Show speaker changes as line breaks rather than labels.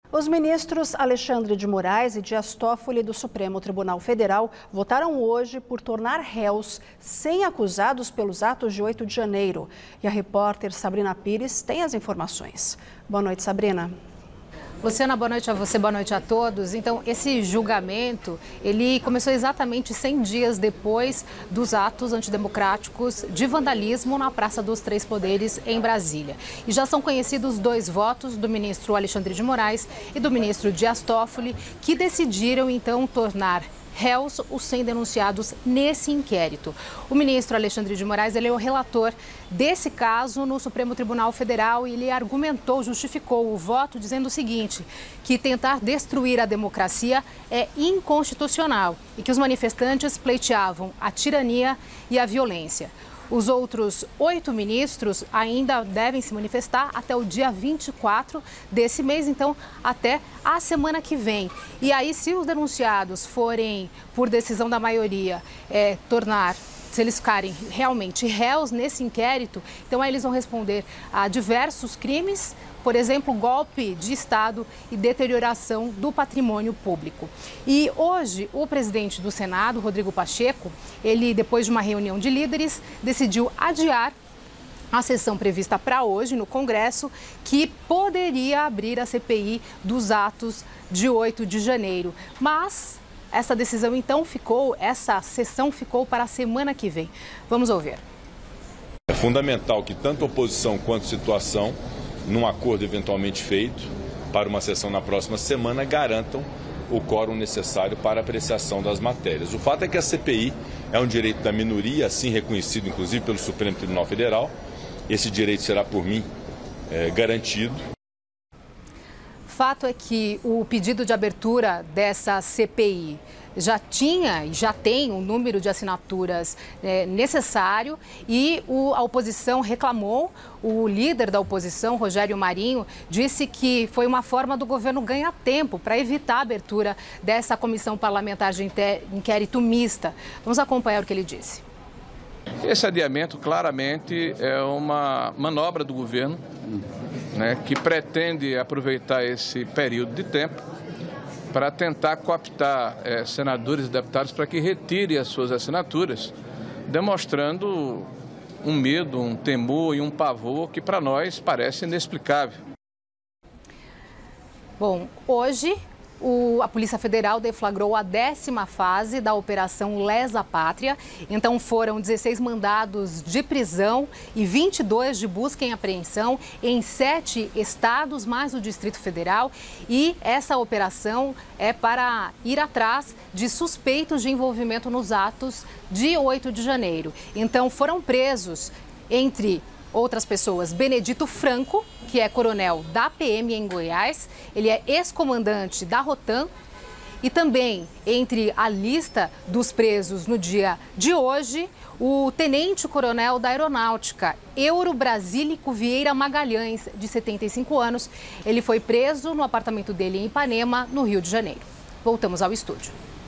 Os ministros Alexandre de Moraes e Dias Toffoli do Supremo Tribunal Federal votaram hoje por tornar réus 100 acusados pelos atos de 8 de janeiro. E a repórter Sabrina Pires tem as informações. Boa noite, Sabrina.
Luciana, boa noite a você, boa noite a todos. Então, esse julgamento, ele começou exatamente 100 dias depois dos atos antidemocráticos de vandalismo na Praça dos Três Poderes, em Brasília. E já são conhecidos 2 votos do ministro Alexandre de Moraes e do ministro Dias Toffoli, que decidiram, então, tornar réus os 100 denunciados nesse inquérito. O ministro Alexandre de Moraes, ele é o relator desse caso no Supremo Tribunal Federal e ele argumentou, justificou o voto dizendo o seguinte, que tentar destruir a democracia é inconstitucional e que os manifestantes pleiteavam a tirania e a violência. Os outros 8 ministros ainda devem se manifestar até o dia 24 desse mês, então até a semana que vem. E aí, se os denunciados forem, por decisão da maioria, se eles ficarem realmente réus nesse inquérito, então aí eles vão responder a diversos crimes, por exemplo, golpe de Estado e deterioração do patrimônio público. E hoje, o presidente do Senado, Rodrigo Pacheco, ele, depois de uma reunião de líderes, decidiu adiar a sessão prevista para hoje no Congresso, que poderia abrir a CPI dos atos de 8 de janeiro. Mas essa decisão, então, essa sessão ficou para a semana que vem. Vamos ouvir.
É fundamental que tanto oposição quanto situação, num acordo eventualmente feito para uma sessão na próxima semana, garantam o quórum necessário para a apreciação das matérias. O fato é que a CPI é um direito da minoria, assim reconhecido inclusive pelo Supremo Tribunal Federal. Esse direito será, por mim, garantido.
Fato é que o pedido de abertura dessa CPI já tem um número de assinaturas necessário e a oposição reclamou. O líder da oposição, Rogério Marinho, disse que foi uma forma do governo ganhar tempo para evitar a abertura dessa comissão parlamentar de inquérito mista. Vamos acompanhar o que ele disse.
Esse adiamento claramente é uma manobra do governo, que pretende aproveitar esse período de tempo para tentar cooptar senadores e deputados para que retirem as suas assinaturas, demonstrando um medo, um temor e um pavor que para nós parece inexplicável.
Bom, hoje a Polícia Federal deflagrou a 10ª fase da Operação Lesa Pátria. Então foram 16 mandados de prisão e 22 de busca e apreensão em 7 estados, mais o Distrito Federal. E essa operação é para ir atrás de suspeitos de envolvimento nos atos de 8 de janeiro. Então foram presos, entre outras pessoas, Benedito Franco, que é coronel da PM em Goiás, ele é ex-comandante da Rotam, e também entre a lista dos presos no dia de hoje, o tenente-coronel da Aeronáutica, Euro Brasílico Vieira Magalhães, de 75 anos. Ele foi preso no apartamento dele em Ipanema, no Rio de Janeiro. Voltamos ao estúdio.